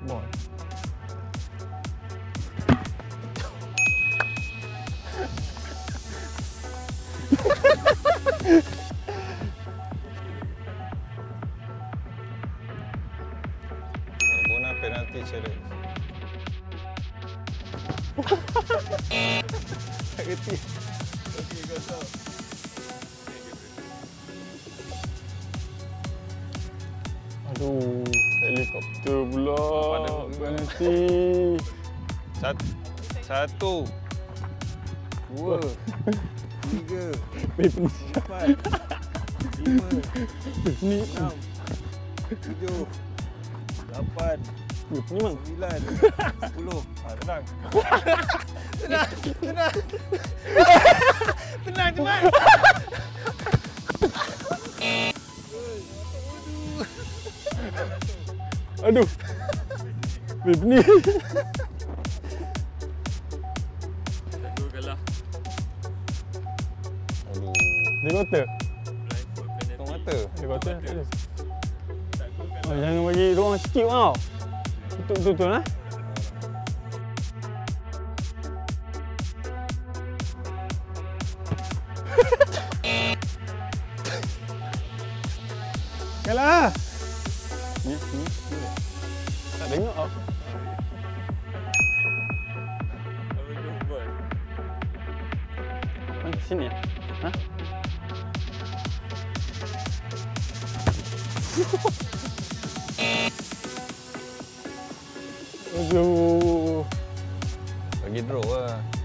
Ball. Bona penalty challenge. Tak kerti. Okey, kau tahu. Aduh, helikopter pula. Penalti. Satu. Dua. Tiga. Empat. Lima. Ni Enam. Tujuh. Lapan. ni mang. 9, 10. Tenang. Tenang cepat. Aduh. Ni. Aku kalah. Aduh. Helikopter. Tong mata. Helikopter. Oh, jangan bagi ruang sikit tau. Betul-betul lah. Kalah. Ni. Tak tengok apa. Sini ya? Ha? Aduh. Bagi draw lah.